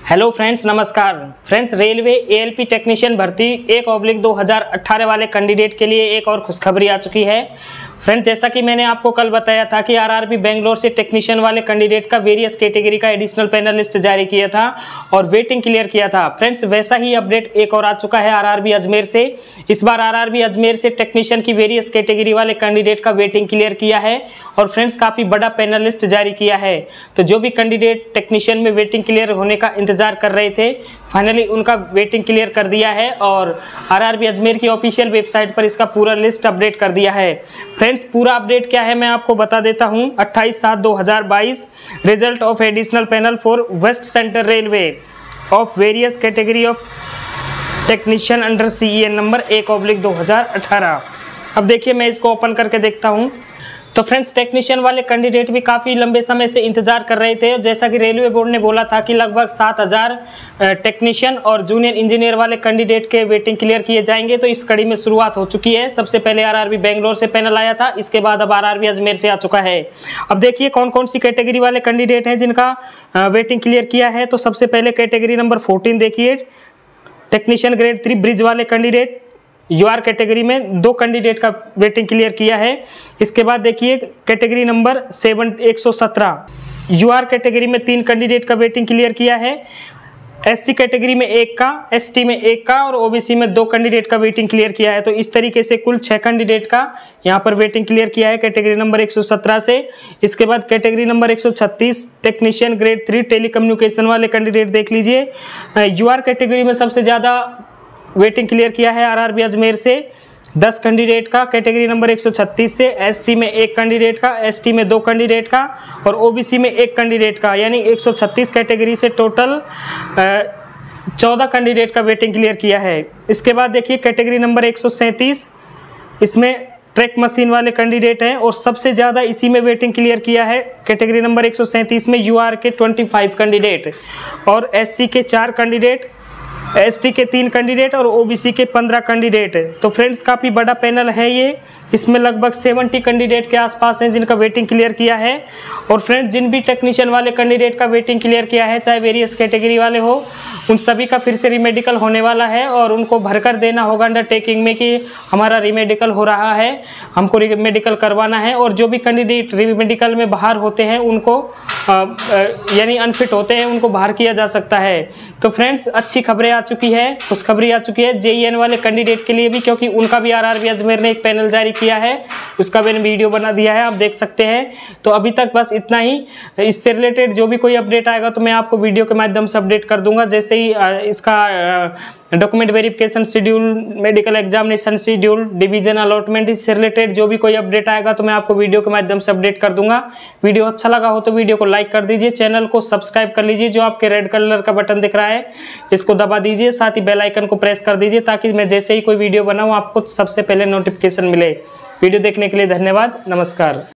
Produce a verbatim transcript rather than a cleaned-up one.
Hello friends, नमस्कार friends. Railway ALP technician भर्ती एक ऑब्लिक दो हज़ार अठारह वाले कैंडिडेट के लिए एक और खुशखबरी आ चुकी है। फ्रेंड्स, जैसा कि मैंने आपको कल बताया था कि आरआरबी बेंगलोर से टेक्नीशियन वाले कैंडिडेट का वेरियस कैटेगरी का एडिशनल पैनल लिस्ट जारी किया था और वेटिंग क्लियर किया था। फ्रेंड्स, वैसा ही अपडेट एक और आ चुका है आरआरबी अजमेर से। इस बार आरआरबी अजमेर से टेक्नीशियन की वेरियस कैटेगरी वाले कैंडिडेट का वेटिंग क्लियर किया है और फ्रेंड्स काफ़ी बड़ा पैनल लिस्ट जारी किया है। तो जो भी कैंडिडेट टेक्नीशियन में वेटिंग क्लियर होने का इंतजार कर रहे थे, फाइनली उनका वेटिंग क्लियर कर दिया है और आरआरबी अजमेर की ऑफिशियल वेबसाइट पर इसका पूरा लिस्ट अपडेट कर दिया है। फ्रेंड्स, पूरा अपडेट क्या है मैं आपको बता देता हूं। अट्ठाईस सात दो हज़ार बाईस result of additional panel for west central railway of various category of technician under CEN number एक ऑब्लिक दो हज़ार अठारह। अब देखिए, मैं इसको ओपन करके देखता हूं। तो फ्रेंड्स, टेक्नीशियन वाले कैंडिडेट भी काफ़ी लंबे समय से इंतजार कर रहे थे। जैसा कि रेलवे बोर्ड ने बोला था कि लगभग सात हज़ार टेक्नीशियन और जूनियर इंजीनियर वाले कैंडिडेट के वेटिंग क्लियर किए जाएंगे। तो इस कड़ी में शुरुआत हो चुकी है। सबसे पहले आरआरबी बेंगलोर से पैनल आया था, इसके बाद अब आरआरबी अजमेर से आ चुका है। अब देखिए कौन कौन सी कैटेगरी वाले कैंडिडेट हैं जिनका वेटिंग क्लियर किया है। तो सबसे पहले कैटेगरी नंबर फोर्टीन देखिए, टेक्नीशियन ग्रेड थ्री ब्रिज वाले कैंडिडेट यूआर कैटेगरी में दो कैंडिडेट का वेटिंग क्लियर किया है। इसके बाद देखिए कैटेगरी नंबर सेवन एक सौ सत्रह यूआर कैटेगरी में तीन कैंडिडेट का वेटिंग क्लियर किया है। एससी कैटेगरी में एक का, एसटी में एक का और ओबीसी में दो कैंडिडेट का वेटिंग क्लियर किया है। तो इस तरीके से कुल छह कैंडिडेट का यहाँ पर वेटिंग क्लियर किया है कैटेगरी नंबर एक सौ सत्रह से। इसके बाद कैटेगरी नंबर एक सौ छत्तीस टेक्नीशियन ग्रेड थ्री टेलीकम्युनिकेशन वाले कैंडिडेट देख लीजिए। यूआर कैटेगरी में सबसे ज़्यादा वेटिंग क्लियर किया है आरआरबी अजमेर से दस कैंडिडेट का कैटेगरी नंबर एक सौ छत्तीस से। एससी में एक कैंडिडेट का, एसटी में दो कैंडिडेट का और ओबीसी में एक कैंडिडेट का, यानी एक सौ छत्तीस कैटेगरी से टोटल चौदह कैंडिडेट का वेटिंग क्लियर किया है। इसके बाद देखिए कैटेगरी नंबर एक सौ सैंतीस, इसमें ट्रैक मशीन वाले कैंडिडेट हैं और सबसे ज़्यादा इसी में वेटिंग क्लियर किया है कैटेगरी नंबर एक सौ सैंतीस में यूआर के पच्चीस कैंडिडेट और एससी के चार कैंडिडेट, एसटी के तीन कैंडिडेट और ओबीसी के पंद्रह कैंडिडेट। तो फ्रेंड्स, काफ़ी बड़ा पैनल है ये। इसमें लगभग सत्तर कैंडिडेट के आसपास हैं जिनका वेटिंग क्लियर किया है। और फ्रेंड्स, जिन भी टेक्नीशियन वाले कैंडिडेट का वेटिंग क्लियर किया है, चाहे वेरियस कैटेगरी वाले हो, उन सभी का फिर से रीमेडिकल होने वाला है और उनको भरकर देना होगा अंडरटेकिंग में कि हमारा रीमेडिकल हो रहा है, हमको रीमेडिकल करवाना है। और जो भी कैंडिडेट रीमेडिकल में बाहर होते हैं उनको यानी अनफिट होते हैं, उनको बाहर किया जा सकता है। तो फ्रेंड्स, अच्छी खबरें आ चुकी है, खुशखबरी आ चुकी है जेईएन वाले कैंडिडेट के लिए भी, क्योंकि उनका भी आरआरबी अजमेर ने एक पैनल जारी किया है, उसका मैंने वीडियो बना दिया है, आप देख सकते हैं। तो अभी तक बस इतना ही। इससे रिलेटेड जो भी कोई अपडेट आएगा तो मैं आपको वीडियो के माध्यम से अपडेट कर दूंगा। जैसे ही इसका document verification schedule, medical examination schedule, division allotment, इससे रिलेटेड जो भी कोई अपडेट आएगा तो मैं आपको वीडियो के माध्यम से अपडेट कर दूंगा। वीडियो अच्छा लगा हो तो वीडियो को लाइक कर दीजिए, चैनल को सब्सक्राइब कर लीजिए, जो आपके रेड कलर का बटन दिख रहा है इसको दबा दीजिए, साथ ही बेल आइकन को प्रेस कर दीजिए ताकि मैं जैसे ही कोई वीडियो बनाऊं आपको सबसे पहले नोटिफिकेशन मिले। वीडियो देखने के लिए धन्यवाद, नमस्कार।